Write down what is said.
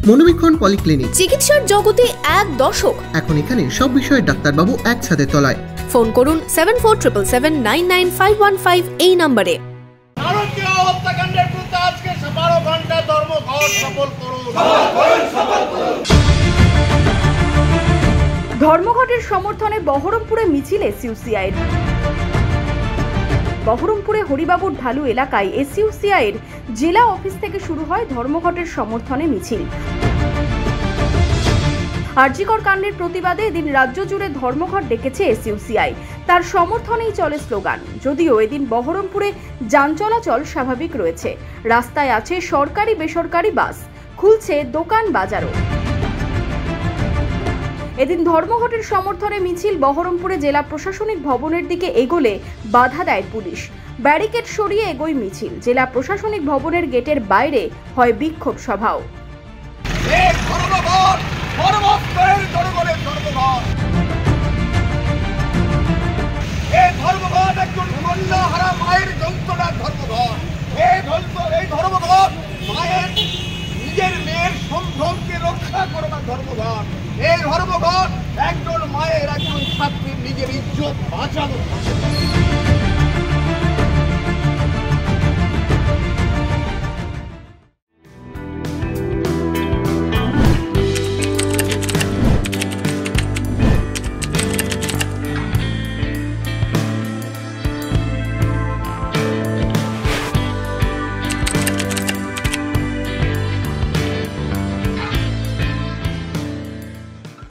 মনোবীক্ষণ polyclinic, চিকিৎসার জগতে এক দশক। এখন এখানে সব বিষয়ে ডাক্তারবাবু একসাথে তলায়। ফোন করুন 7477799515 এই নম্বরে। ভারতীয় হত্যাকাণ্ডের বিরুদ্ধে আজকে 12 ঘন্টা ধর্মঘট সফল করুন। ধর্মঘটের সমর্থনে বহরমপুরে মিছিল এসইউসিআইয়ের। বহরমপুরে হরিবাবুর ঢালু এলাকায় এসইউসিআইয়ের জেলা অফিস থেকে শুরু হয় ধর্মঘটের সমর্থনে মিছিল। আরজিকর কাণ্ডের প্রতিবাদে এদিন রাজ্য জুড়ে ধর্মঘট ডেকেছে এসইউসিআই। তার সমর্থনেই চলে স্লোগান। যদিও এদিন বহরমপুরে যান চলাচল স্বাভাবিক রয়েছে, রাস্তায় আছে সরকারি বেসরকারি বাস, খুলছে দোকান বাজারও। এদিন ধর্মঘটের সমর্থনে মিছিল বহরমপুরে জেলা প্রশাসনিক ভবনের দিকে এগোলে বাধা দেয় পুলিশ। ব্যারিকেড সরিয়ে এগোয় মিছিল। জেলা প্রশাসনিক ভবনের গেটের বাইরে হয় বিক্ষোভ সভাও। নিজের মেয়ের সম্ভ্রমকে রক্ষা করবার ধর্মঘট। এই ধর্মঘট একজন মায়ের, একজন ছাত্রীর নিজের ইজ্জত বাঁচানো।